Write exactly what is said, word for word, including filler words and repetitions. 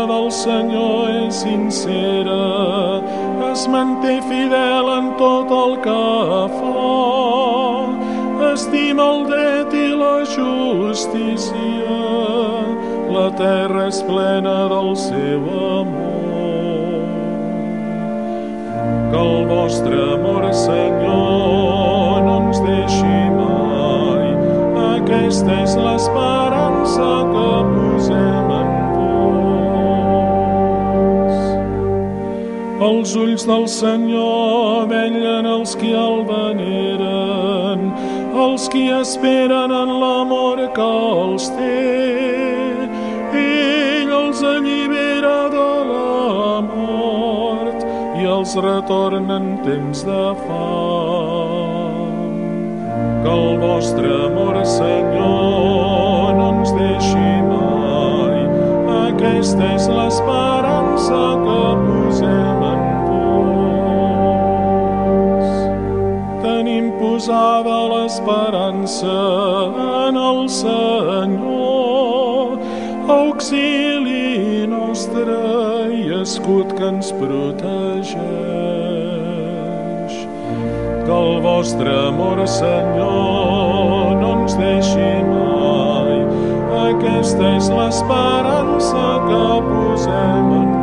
del Senyor és sincera, es manté fidel en tot el que fa, estima el dret i la justícia, la terra és plena del seu amor. Que el vostre amor, Senyor, no ens deixi mai, aquesta és l'esperança que posem en vos. Els ulls del Senyor vetllen els qui el veneren, els qui esperen en l'amor que els té. Ell els allibera de la mort i els retorna en temps de fam. Que el vostre amor, Senyor, no ens deixi mai, aquesta és l'esperança que posem en vos. Tenim posada l'esperança en el Senyor, auxili nostre i escut que ens protegeix. Que el vostre amor, Senyor, no ens deixi mai, aquesta és l'esperança que posem en